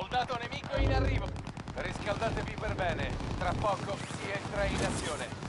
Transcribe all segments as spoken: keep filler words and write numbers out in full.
Soldato nemico in arrivo. Riscaldatevi per bene. Tra poco si entra in azione.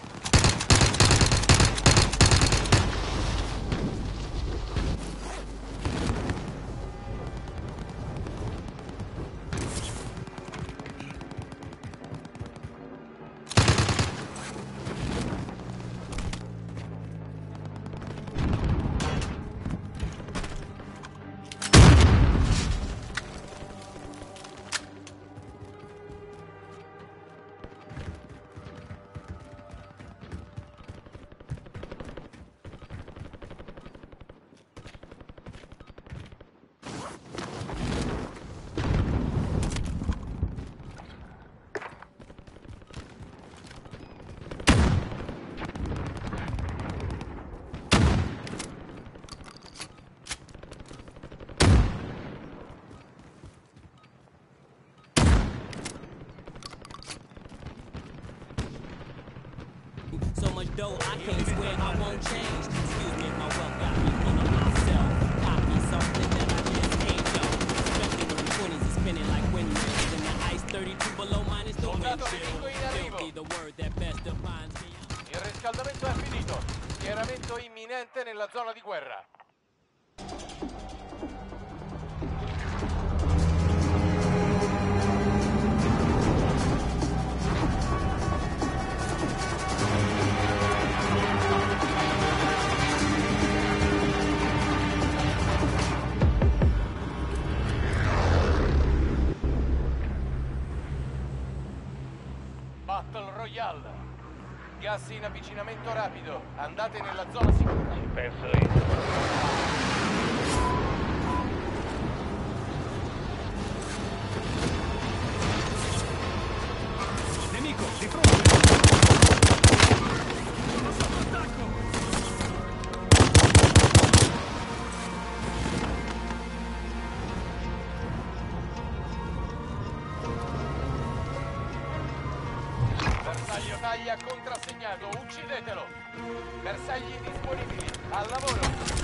So much dough, I can't swear I won't change. Excuse me if my wealth got me feeling myself. Copy something that I just ain't know. Especially when the twenties are spinning like windmills. In the ice thirty-two below minus the wind Soldato chill. nemico in arrivo. Guilty, the word that best defines me. Il riscaldamento è finito. Schieramento imminente nella zona di guerra. Battle Royale. Gas in avvicinamento rapido. Andate nella zona sicura. Ci penso io. Nemico, di fronte! Sono sotto attacco! Bersaglio taglia contrassegnato, uccidetelo! Bersagli disponibili, al lavoro!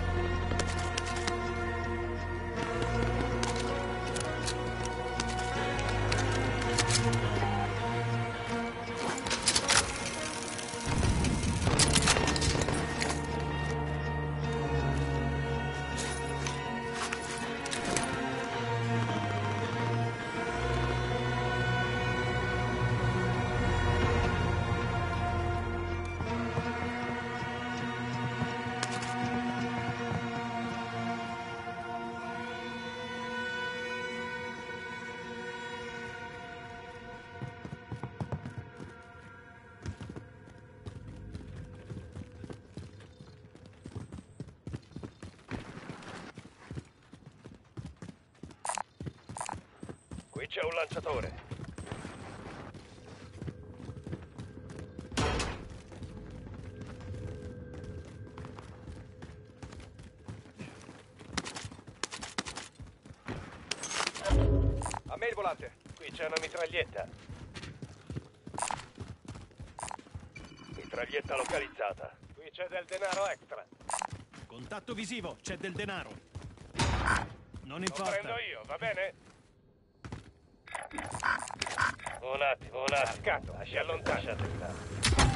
Qui c'è un lanciatore. A me il volante. Qui c'è una mitraglietta. Mitraglietta localizzata. Qui c'è del denaro extra. Contatto visivo, c'è del denaro. Non Lo importa. prendo io, va bene? Un attimo, un attimo. Lasci allontana.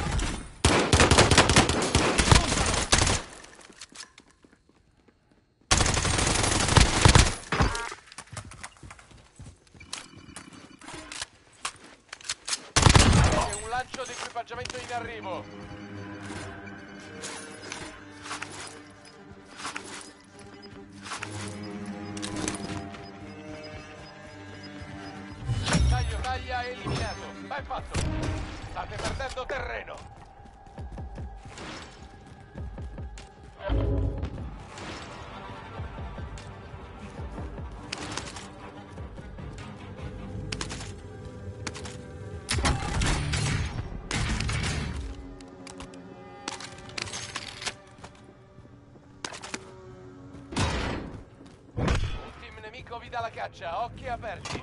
C'è un lancio di equipaggiamento in arrivo. Taglio taglia eliminato. Ben fatto. State perdendo terreno. Un team nemico vi dà la caccia. Occhi aperti.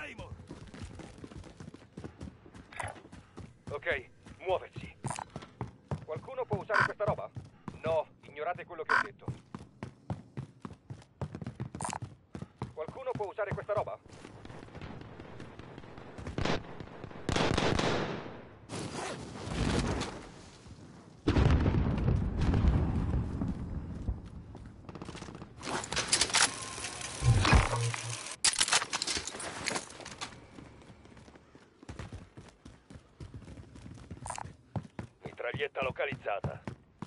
Ok, muoversi. Qualcuno può usare questa roba? No, ignorate quello che ho detto. Qualcuno può usare questa roba? Mitraglietta localizzata.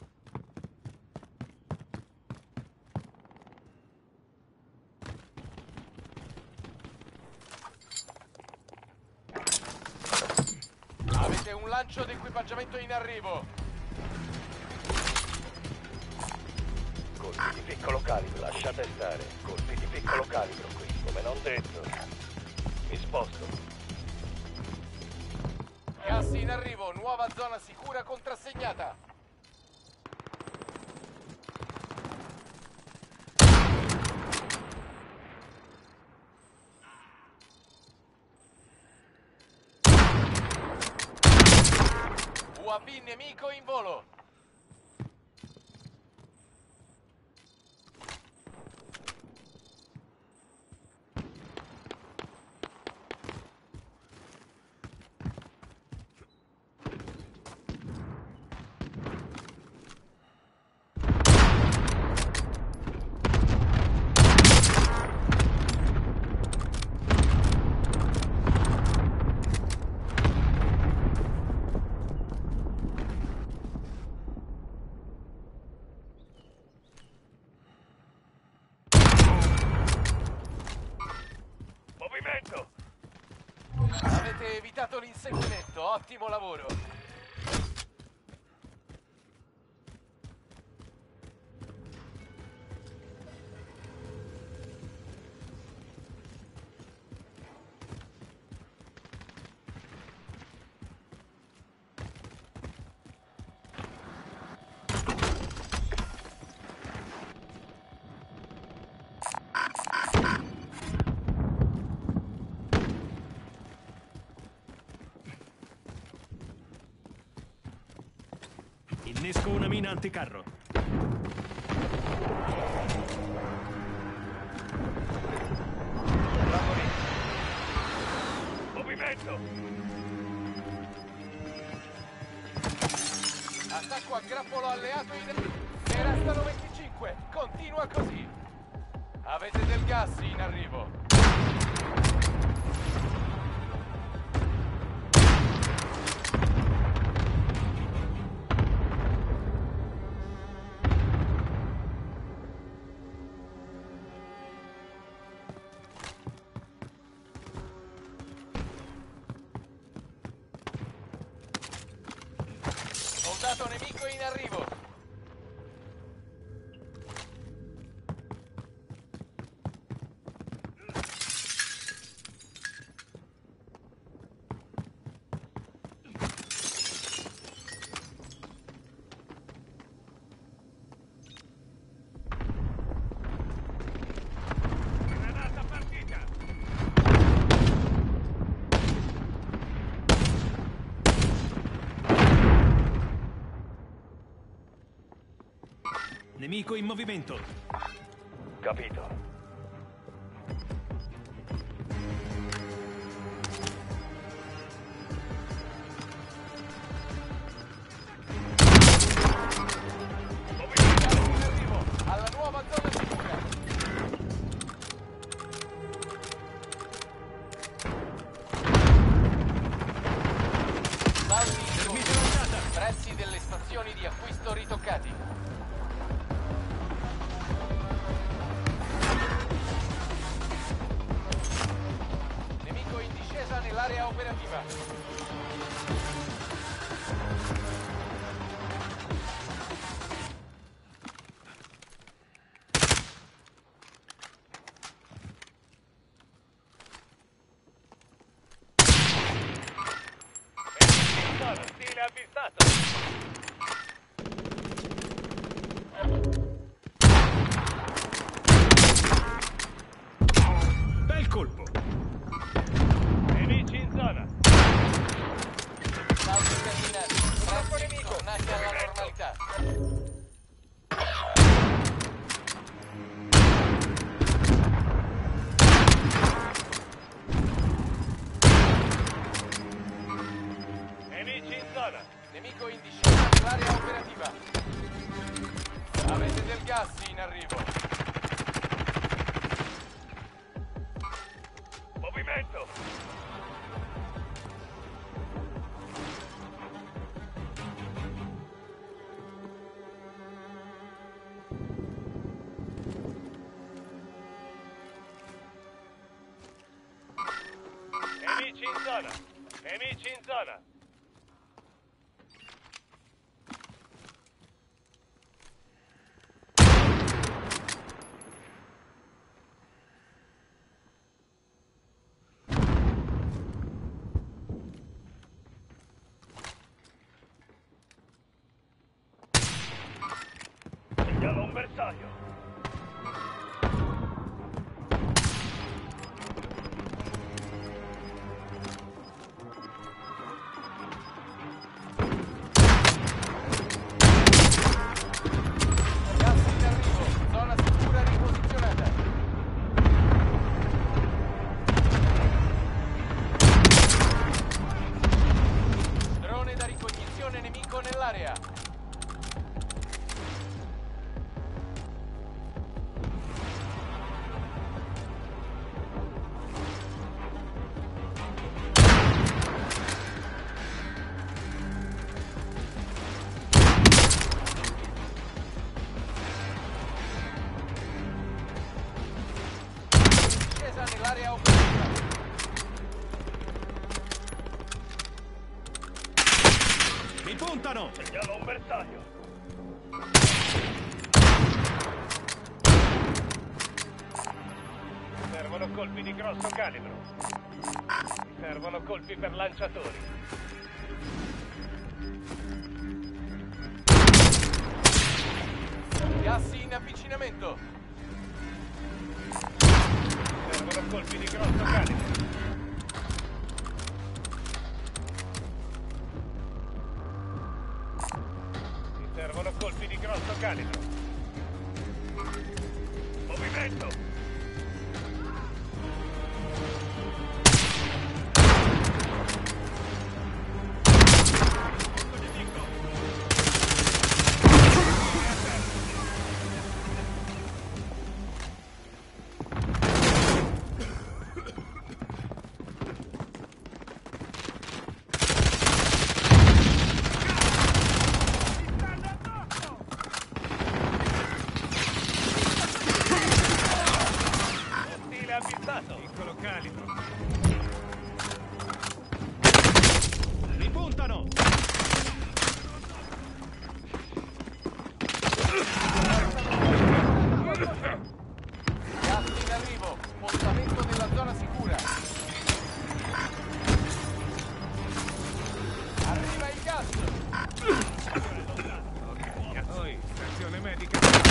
Avete un lancio di equipaggiamento in arrivo. Colpi di piccolo calibro, lasciate stare. Colpi di piccolo calibro qui, come non detto. Mi sposto. Gas in arrivo, nuova zona sicura contrassegnata. U A V nemico in volo. Movimento! Avete evitato l'inseguimento, ottimo lavoro. Innesco una mina anticarro. Bravo lì. Movimento! Attacco a grappolo alleato in... Ne restano venticinque. Continua così. Avete del gas in arrivo. Soldato nemico in arrivo. Granata partita! Nemico in movimento. Capito. Gas in arrivo. Alla nuova zona sicura. Salvi in Termite corso. lanciata. Prezzi delle stazioni di acquisto ritoccati. Nemico in discesa nell'area operativa. Stile avvistato! Bel colpo. Nemici in zona! Salvi terminati. Prezzi tornati alla normalità. Nemici in zona! Nemico in discesa nell'area operativa. Avete del gas in arrivo. Movimento! Nemici in zona. Segnalo un bersaglio. Nell'area operativa. Mi puntano! Segnalo un bersaglio. Servono colpi di grosso calibro. Servono colpi per lanciatori. Gassi in avvicinamento. Servono colpi di grosso calibro. Mi servono colpi di grosso calibro. Movimento! Piccolo calibro. Mi puntano! Gassi in arrivo. Spostamento nella zona sicura. Arriva il gas. Poi, stazione medica.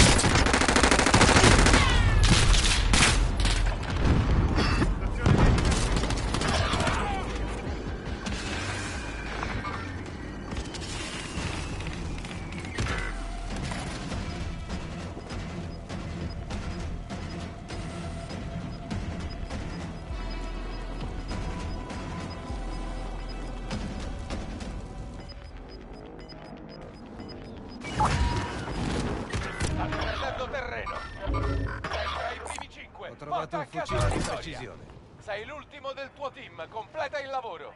Ho trovato un fucile di precisione. Sei l'ultimo del tuo team, completa il lavoro.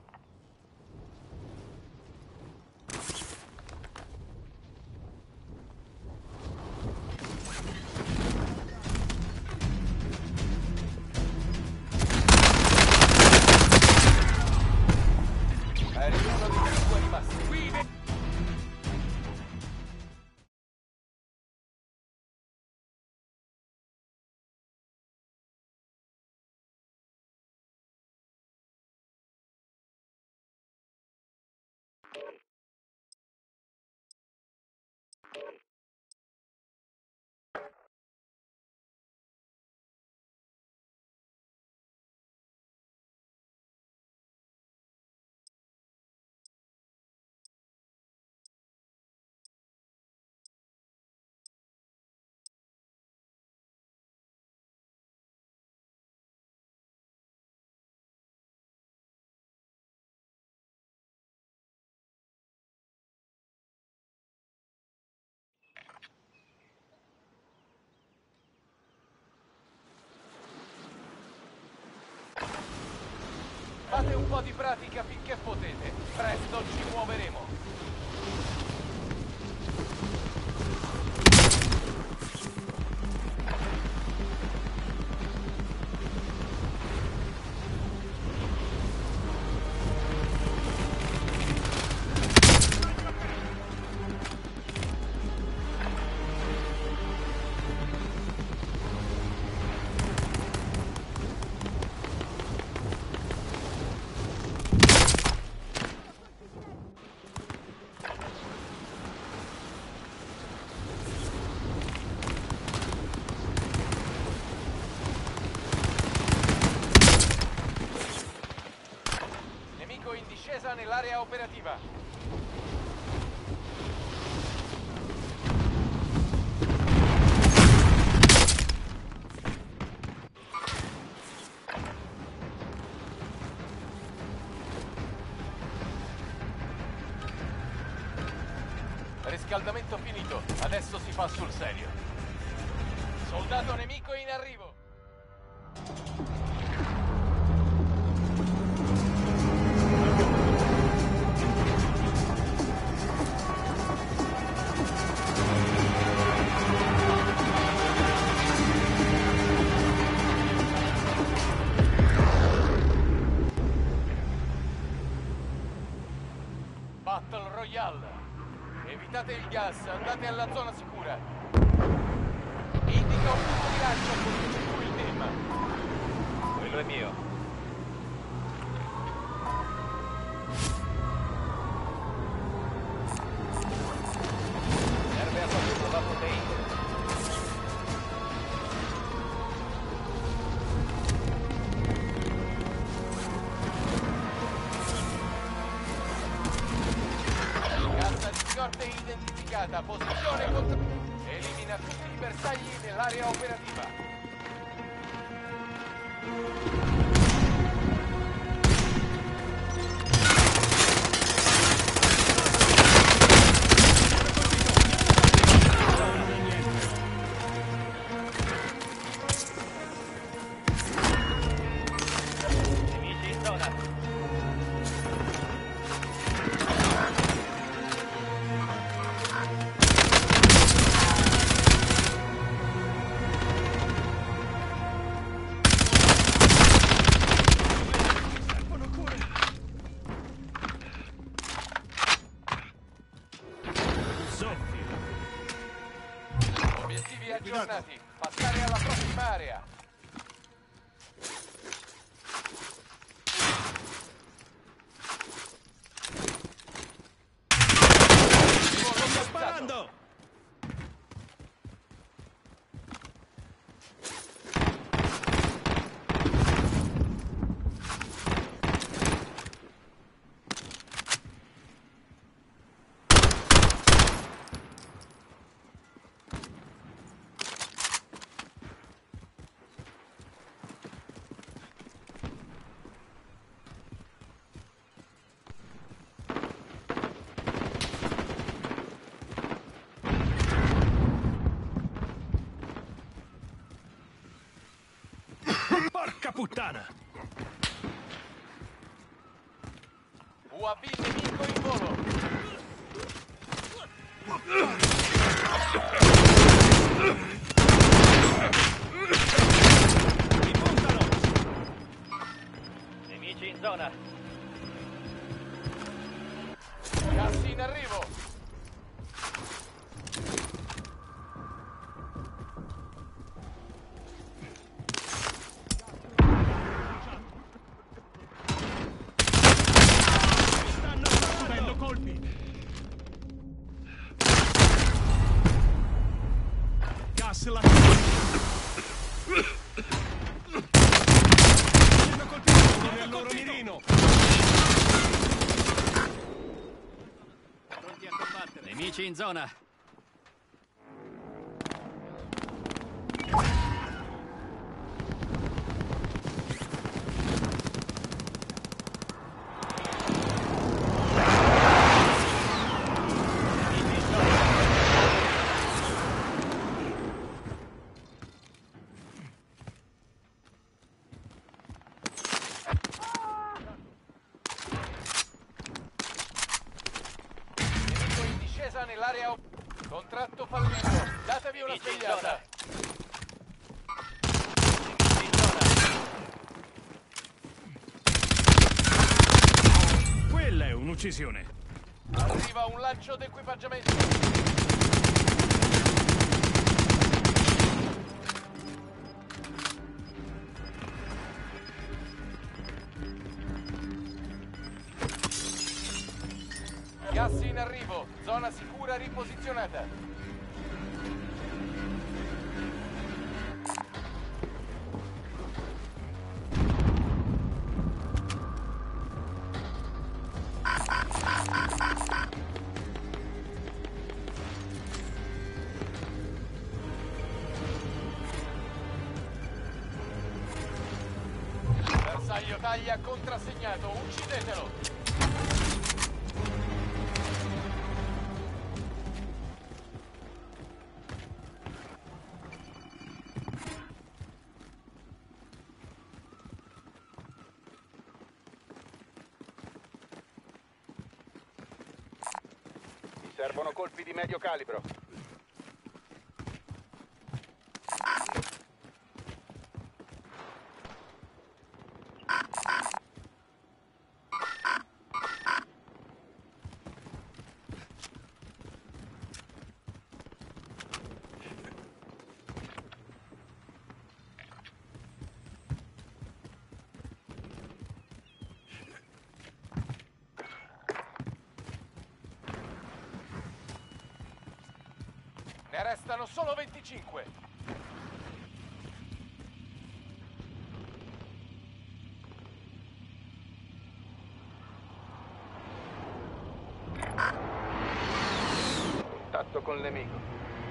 Eri uno dei cinque rimasti. Guide! Fate un po' di pratica finché potete. Presto ci muoveremo. nemico in discesa nell'area operativa. Riscaldamento finito, adesso si fa sul serio. Soldato nemico in arrivo. Battle Royale. Evitate il gas, andate alla zona sicura. Indica un punto di lancio con cui il tema. Quello è mio. Serve a qualcuno la proteina. Scorta identificata, posizione contro... Elimina tutti i bersagli nell'area operativa. Nemici in zona. Obiettivi aggiornati. Passare alla prossima area. Sto sparando! Porca puttana! U A V nemico in volo. Ripuntalo! Nemici in zona. Gas in arrivo. Stanno subendo colpi! Gas la... Hanno colpito uno del loro mirino! Pronti a combattere. Nemici in zona. Nemico in discesa nell'area op... Contratto fallito. Datevi una Nemici in svegliata. Nemici in zona. Quella è un'uccisione! Arriva un lancio d'equipaggiamento. Gas in arrivo. Zona sicura riposizionata. Bersaglio taglia contrassegnato, uccidetelo! Servono colpi di medio calibro. Ne restano solo venticinque. Contatto con nemico.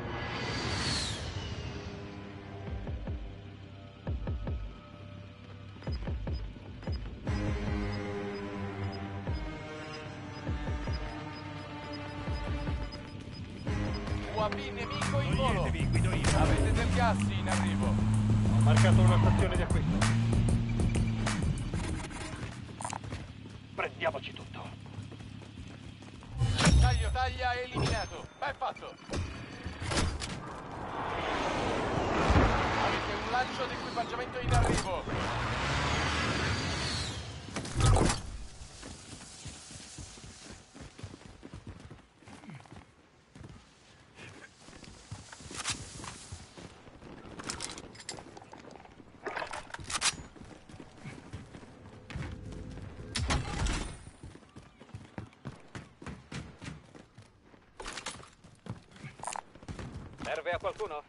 U A V nemico in volo. Toglietevi, guido io. Avete del gas in arrivo. Ho marcato una stazione di acquisto. Prendiamoci tutto. Taglio taglia eliminato. Ben fatto. Avete un lancio di equipaggiamento in arrivo. Serve a qualcuno?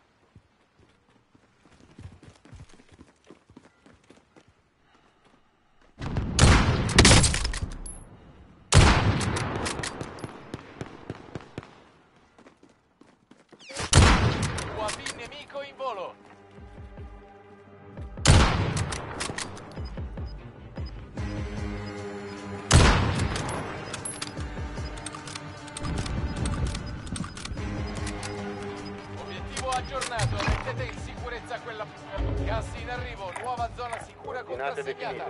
U A V nemico in volo. Aggiornato, mettete in sicurezza quella... Gas in arrivo, nuova zona sicura Coordinate contrassegnata.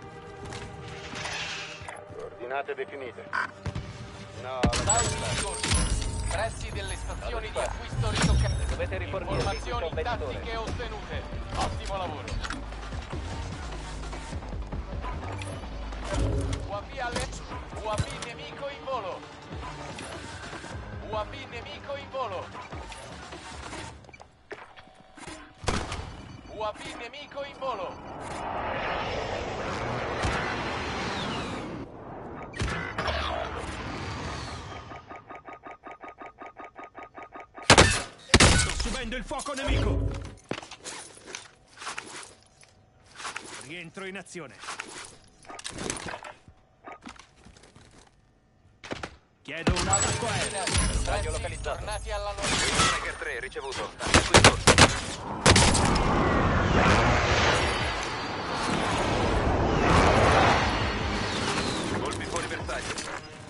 definite. Coordinate definite. No, Sauti in corso. Pressi delle stazioni di acquisto ritoccate. Dovete rifornire Informazioni il tattiche ottenute. Ottimo lavoro. U A V alle... U A V nemico in volo. U A V nemico in volo. U A V nemico in volo. Sto subendo il fuoco nemico. Rientro in azione. Chiedo un attacco aereo. Radio localizzato. Tornati alla normalità. Tiger tre, ricevuto. Attacco in corso. Colpi fuori bersaglio.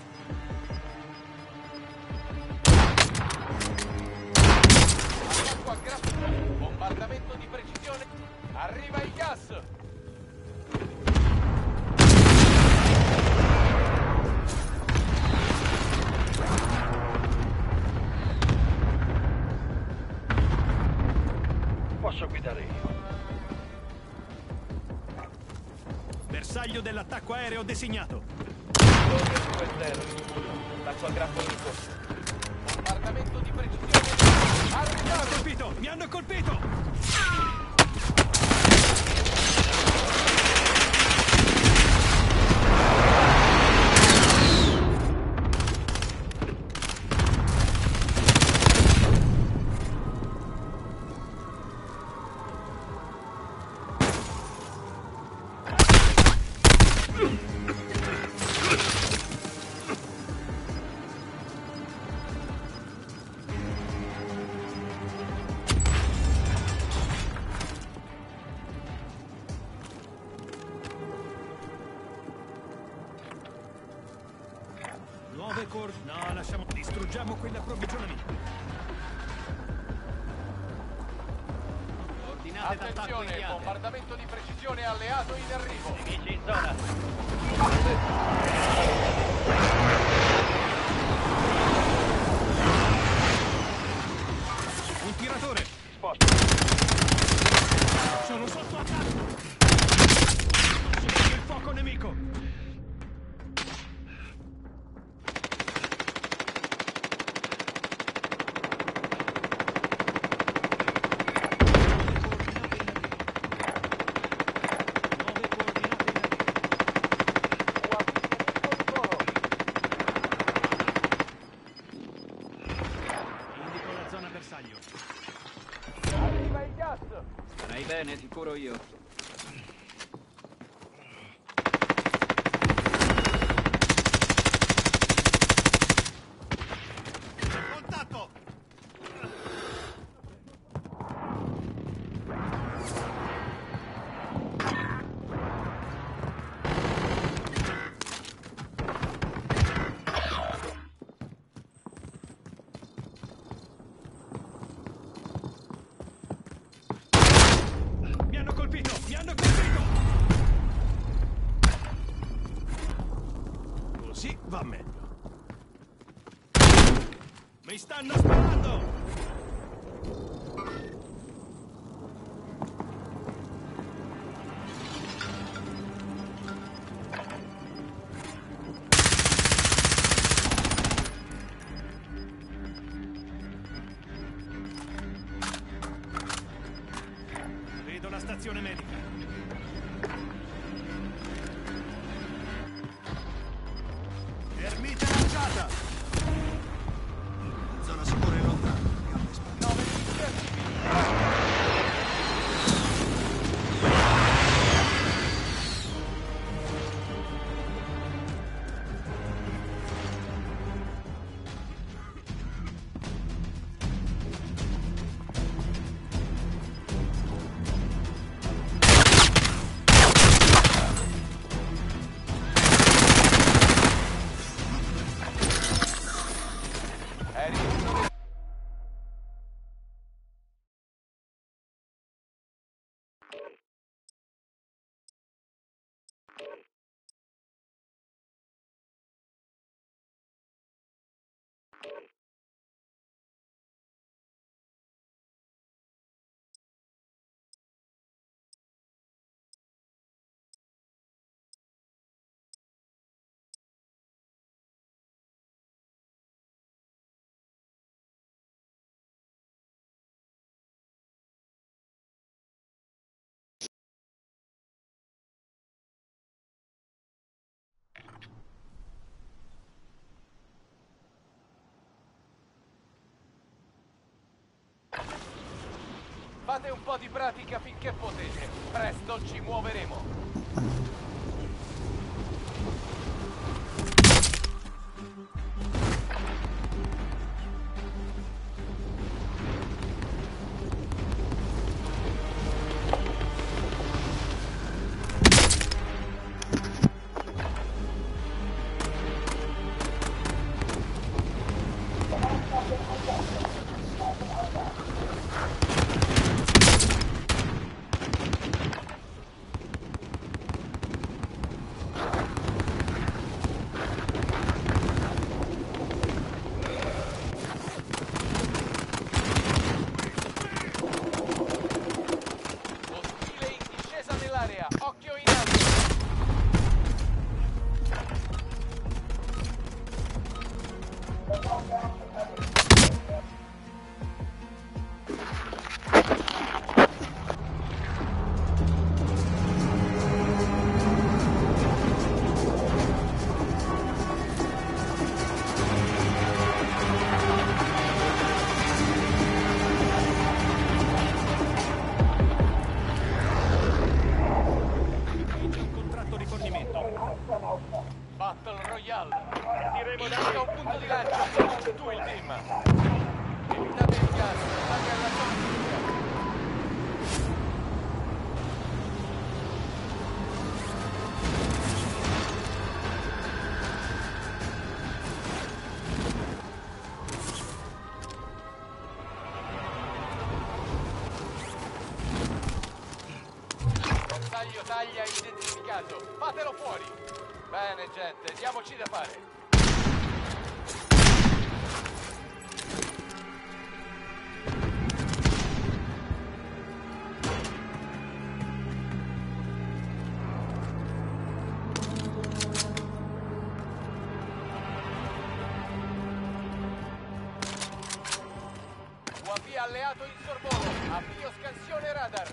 Attacco a grasso. Bombardamento di precisione. Arriva il gas. Posso guidare io. Bersaglio dell'attacco aereo designato. due zero. Attacco a grappolo in corso. Bombardamento di precisione. Mi hanno Arrivato. colpito! Mi hanno colpito! Nuove cor... No, lasciamo... Distruggiamo quell'approvvigionamento. Ordinate d'attacco Attenzione, inviate. bombardamento di precisione alleato in arrivo. Nemici in zona. Un tiratore. Sposta. Sono sotto attacco. Subito il fuoco nemico. Arriva il gas! Stai bene, ti curo io. Contatto! Mi hanno colpito! Mi hanno colpito! Così va meglio. Mi stanno sparando! Vedo la stazione medica. Ermita lanciata! Zona sicura in lontano. Gambe sparate. nove minuti attivi. Eri uno. Fate un po' di pratica finché potete. Presto ci muoveremo. Ostile in discesa nell'area. Occhio in alto. C'è un contratto di fornimento. Battle Royale. Indica un punto di lancio. Tu il team. Evitate il gas. State alla zona. taglia identificato. Fatelo fuori. Bene, gente, diamoci da fare. U A V alleato in sorvolo. Avvio scansione radar.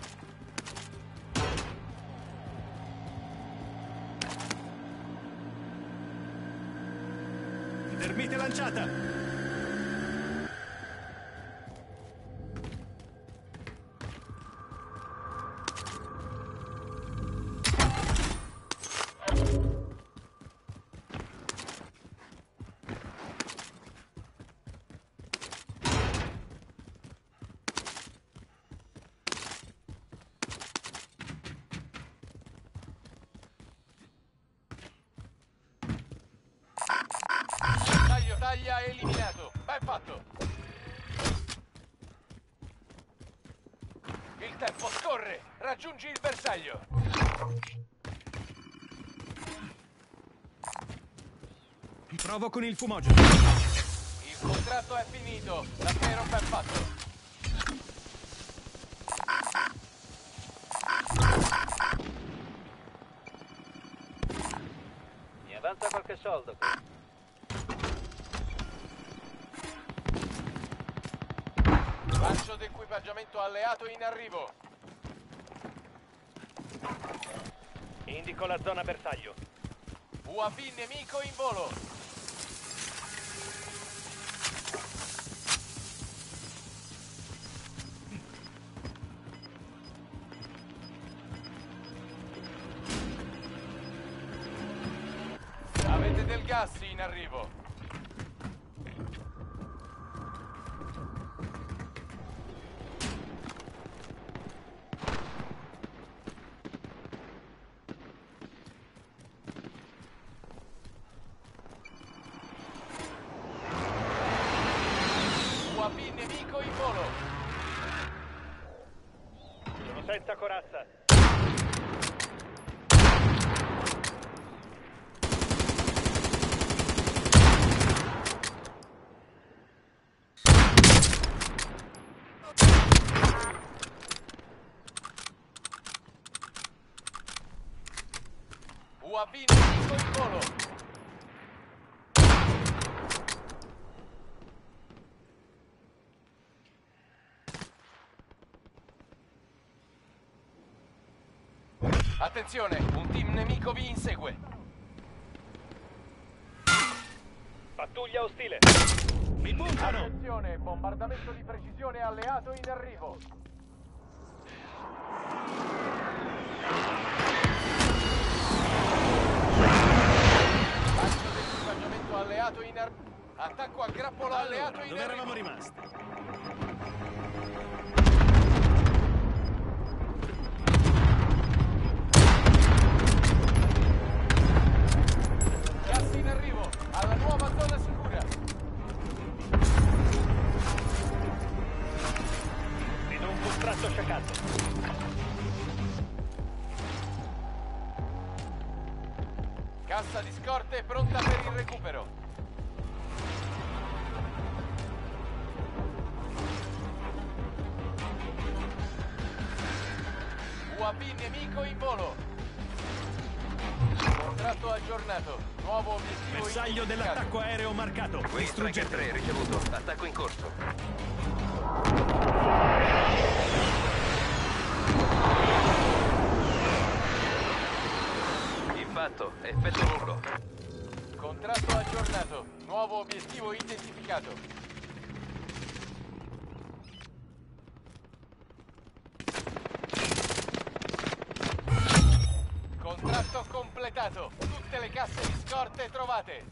Termite lanciata! Taglio taglia eliminato. Ben fatto. Il tempo scorre. Raggiungi il bersaglio. Provo con il fumogeno. Il contratto è finito. Davvero ben fatto. Mi avanza qualche soldo. Lancio d'equipaggiamento alleato in arrivo. Indico la zona bersaglio. U A V nemico in volo. Avete del gas in arrivo. U A V nemico in volo. Sono senza corazza. U A V nemico in volo. Attenzione, un team nemico vi insegue. Pattuglia ostile. Mi puntano! Attenzione, bombardamento di precisione alleato in arrivo. Lancio d'equipaggiamento alleato in arrivo. Attacco a grappolo alleato in Dove eravamo arrivo. rimasti? Gas in arrivo, alla nuova zona sicura. Vedo un contratto sciacato. Cassa di scorte pronta per il recupero. U A V nemico in volo. Contratto aggiornato. Nuovo obiettivo Bersaglio identificato. dell'attacco aereo marcato. Distruggete. tre ricevuto. Attacco in corso. Impatto. Effetto nullo. Contratto aggiornato. Nuovo obiettivo identificato. Contratto completato. Tutte le casse di scorte trovate.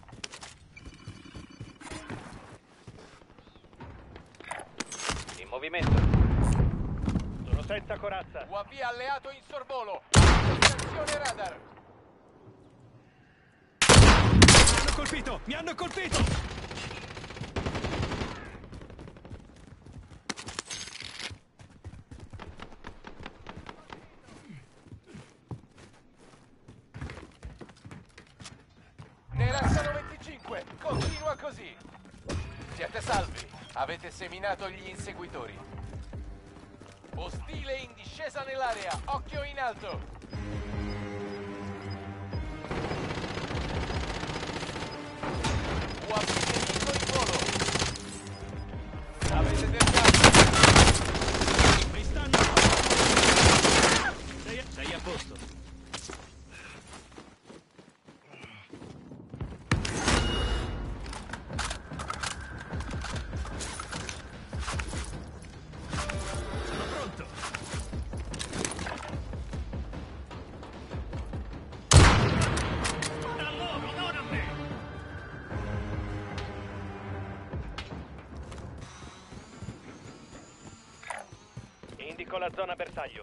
In movimento. Sono senza corazza. U A V alleato in sorvolo. Attenzione radar. Mi hanno colpito! Mi hanno colpito! così. Siete salvi. Avete seminato gli inseguitori. Ostile in discesa nell'area. Occhio in alto. U A V nemico in volo. Avete del gas. Mi stanno... Sei a, sei a posto. Sono pronto. Ora a loro, non a me. Indico la zona bersaglio.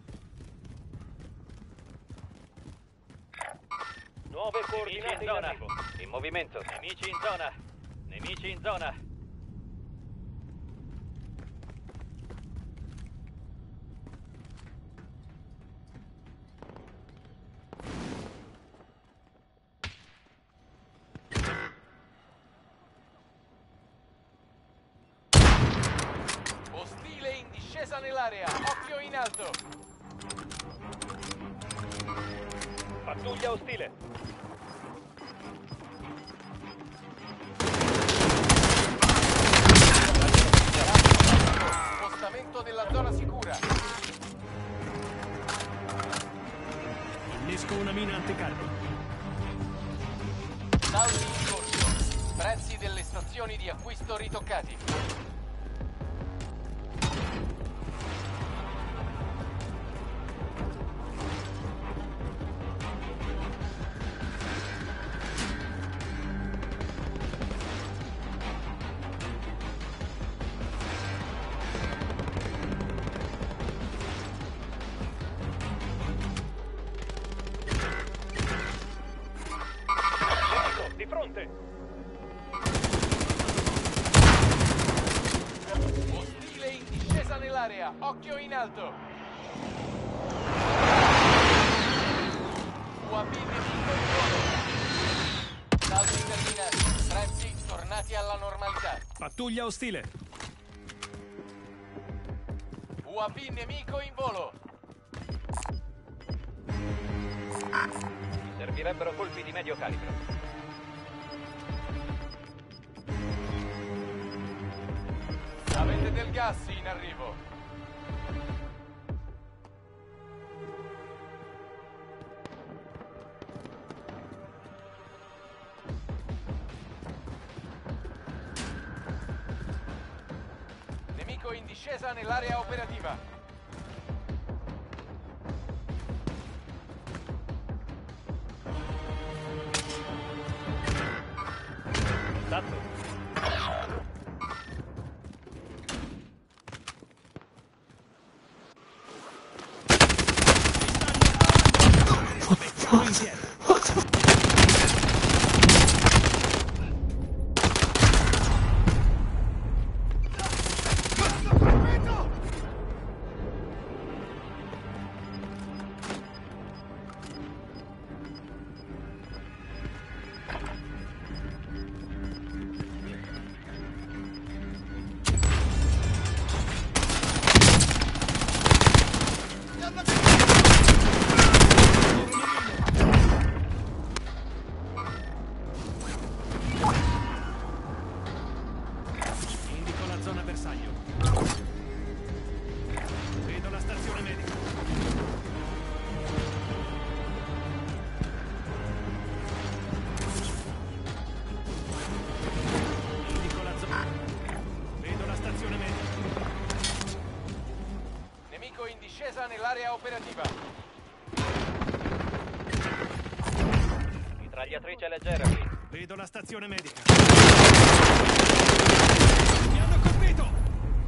Nuove coordinate in arrivo. In movimento. Nemici in zona. Nemici in zona. Ostile in discesa nell'area. Occhio in alto. Pattuglia ostile. Spostamento della zona sicura. Innesco una mina anticarro. Saldi in corso. Prezzi delle stazioni di acquisto ritoccati. Nemico, di fronte. Ostile in discesa nell'area. Occhio in alto. U A V nemico in volo. Saldi terminati. Prezzi tornati alla normalità. Pattuglia ostile. U A V nemico in volo. Servirebbero colpi di medio calibro. Avete del gas in arrivo. Nemico in discesa nell'area operativa. Contatto. Mettiamo insieme. Indico la zona bersaglio. Vedo la stazione medica. Indico la zona. Vedo la stazione medica. Nemico in discesa nell'area operativa. Mitragliatrice leggera qui. Vedo la stazione medica. Mi hanno colpito!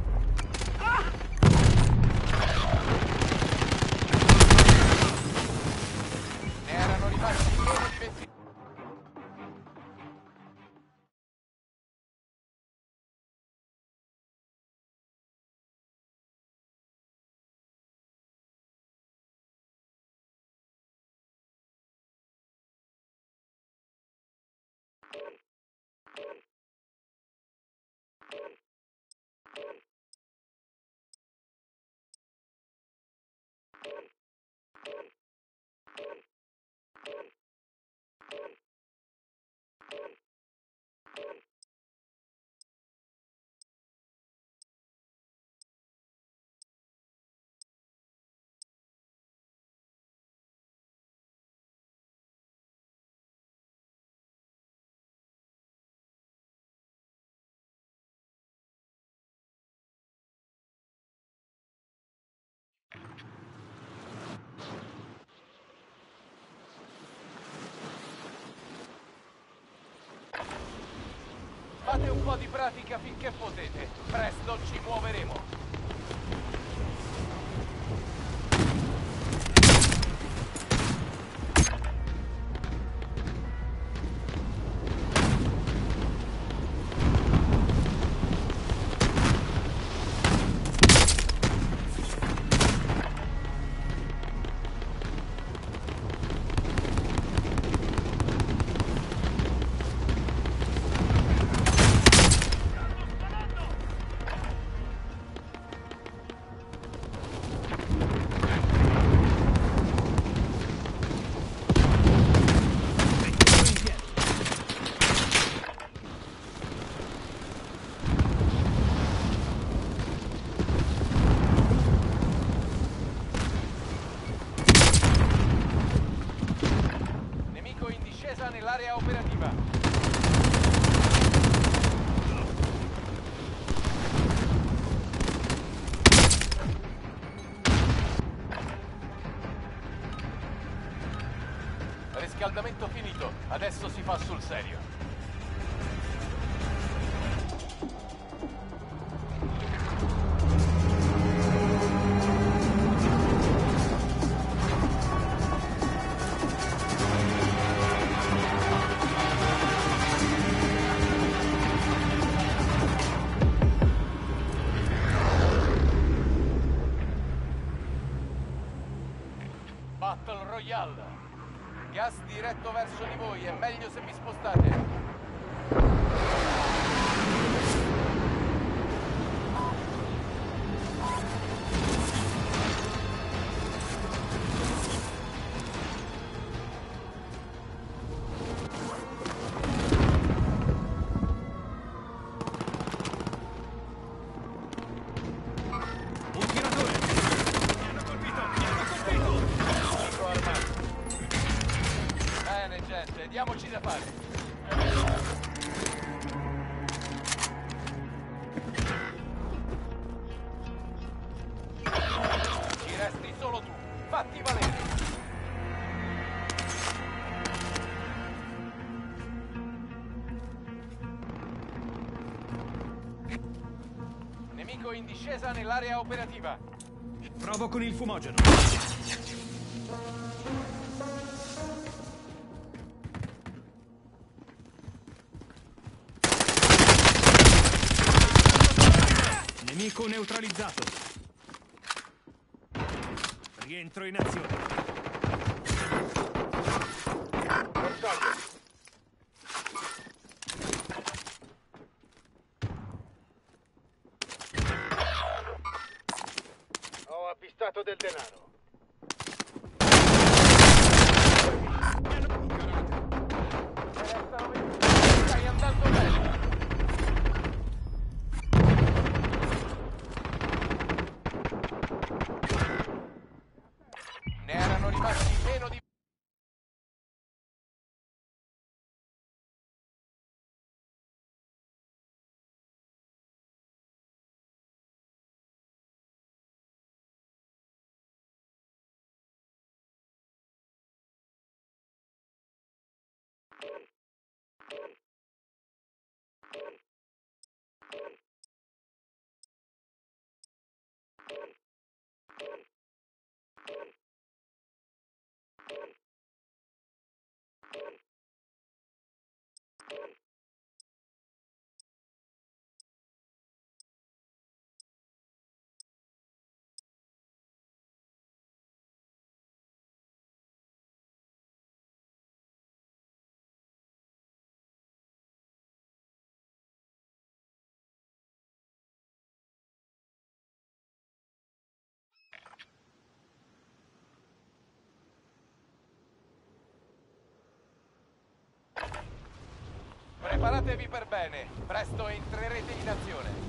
Ne erano rimasti meno di venti. Fate un po' di pratica finché potete. Presto ci muoveremo. Nell'area operativa. Riscaldamento finito, adesso si fa sul serio. Battle Royale. Gas diretto verso di voi, è meglio se vi spostate. Un tiratore! Mi hanno colpito! Mi hanno colpito! Nemico armato. Bene, gente, diamoci da fare. Ci resti solo tu. Fatti valere. Nemico in discesa nell'area operativa. Provo con il fumogeno. Nemico neutralizzato. Rientro in azione. Ho avvistato del denaro. Stai andando bene. Ne erano rimasti meno di... Preparatevi per bene, presto entrerete in azione.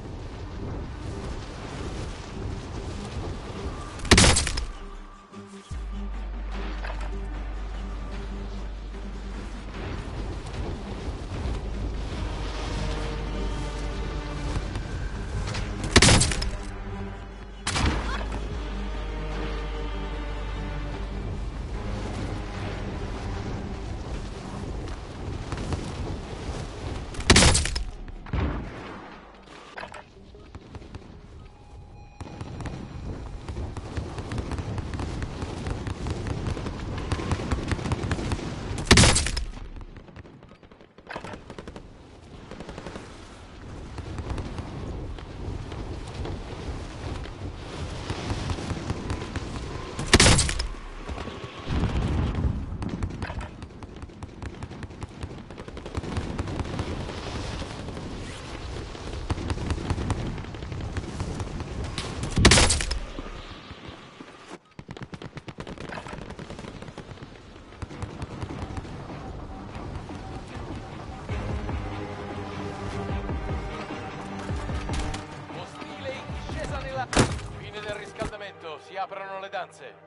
la... Fine del riscaldamento, si aprono le danze.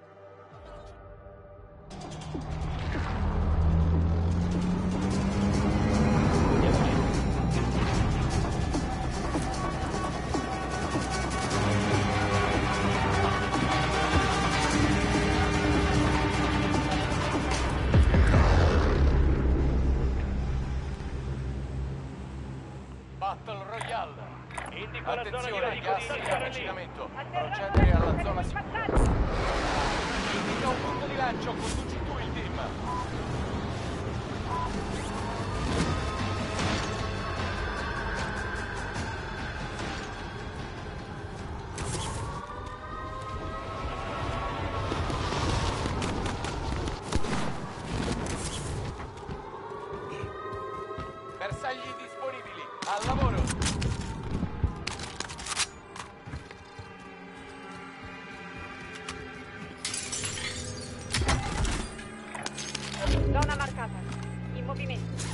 Battle Royale. Indico la zona di Attenzione, pericolo gas di in saltare lì. avvicinamento. Procedere alla zona sicura. Indica un punto di lancio, conduci tu il team. Bersagli disponibili, al lavoro. Zona marcata. In movimento.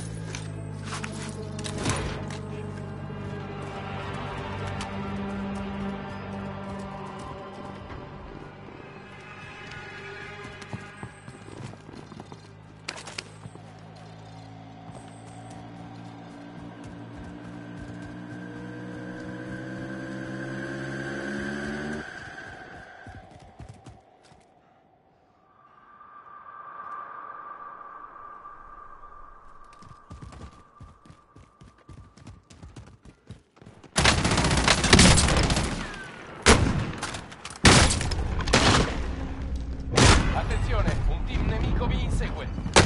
Attenzione, un team nemico vi insegue.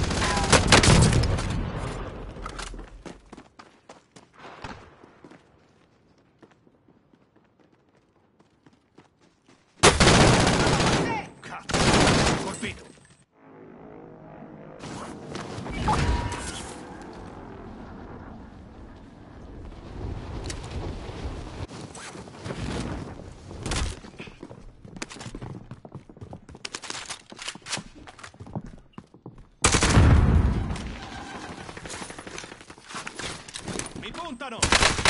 Cazzo! Colpito! Mi puntano!